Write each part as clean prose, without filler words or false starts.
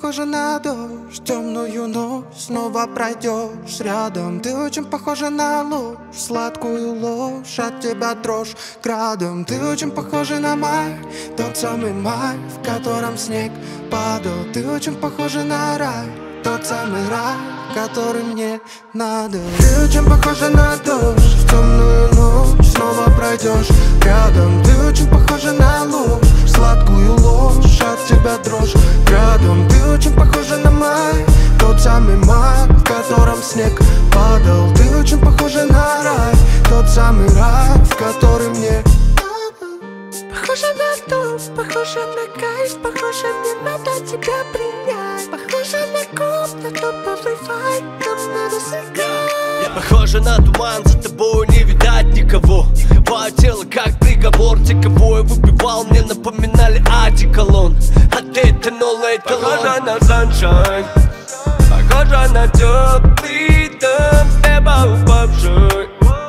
похожа на дождь, темную ночь снова пройдешь рядом. Ты очень похожа на ложь, сладкую ложь, от тебя дрожь градом. Ты очень похожа на май, тот самый май, в котором снег падал. Ты очень похожа на рай, тот самый рай, который мне надо. Ты очень похожа на дождь, в темную ночь снова пройдешь рядом. Ты очень похожа на ложь, сладкую ложь, от тебя дрожь градом. Ты очень похожа на май, тот самый май, в котором снег падал. Ты очень похожа на рай, тот самый рай, в который мне похожа на дождь, похожа на кайф, похожа, мне надо тебя принять. Похожа на комнату по Wi-Fi, нам надо сыграть. Я похожа на туман, за тобой не видать никого. Твое тело как приговор, те, кого я выпивал, мне напоминали одеколон. А ты этанола, эталон. Похожа на sunshine, похожа на теплый дом, с неба упавший,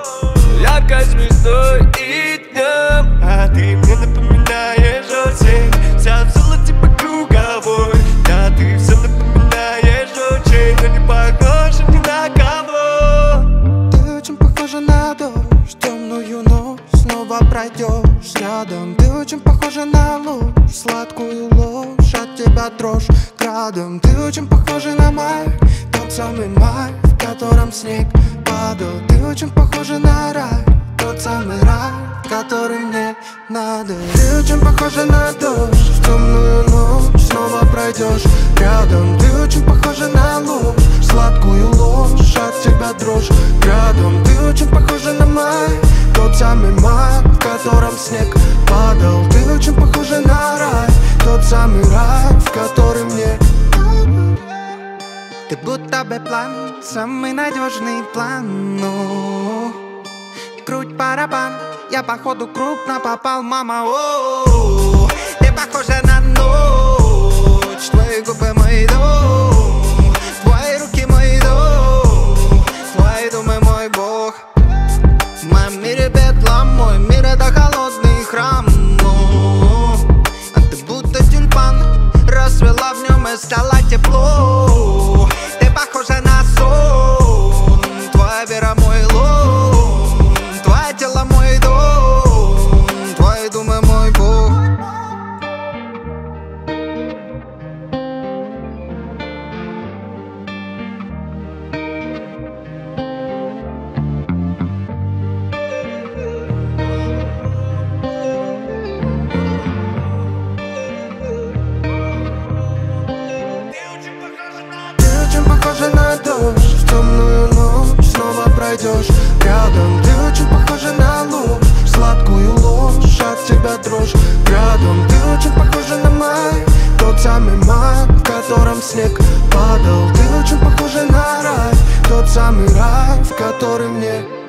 яркой звездой и днем. А ты мне напоминаешь очень, вся в золоте по круговой. Да, ты все напоминаешь очень, но не похожа ни на кого. Ты очень похожа на дождь, темную ночь снова пройдешь рядом. Ты очень похожа на ложь, сладкую ложь, от тебя дрожь градом. Ты очень похожа на май, тот самый май, в котором снег падал. Ты очень похожа на рай, тот самый рай, который мне надо. Ты очень похожа на дождь, в темную ночь снова пройдешь рядом. Ты очень похожа на ложь, сладкую ложь, от тебя дрожь градом. Ты очень похожа на май, тот самый май, в котором снег падал. Ты очень похожа на рай, тот самый рай, в который мне надо. Ты будто бы план, самый надежный план, ну. Круть барабан, я походу крупно попал, мама. О-о-о. Ты похожа на ночь, твои губы мой дом, твои руки мой дом, твои думы мой бог. В моем мире бедлам, мой мир это холодный храм, но а ты будто тюльпан, расцвела в нем и стало тепло. Ты похожа на сон, твоя вера мой лон, твое тело мой дом, твои думы мой бог. Похожа на дождь, в темную ночь снова пройдешь рядом. Ты очень похожа на ложь, сладкую ложь, от тебя дрожь градом. Ты очень похожа на май, тот самый май, в котором снег падал. Ты очень похожа на рай, тот самый рай, в который мне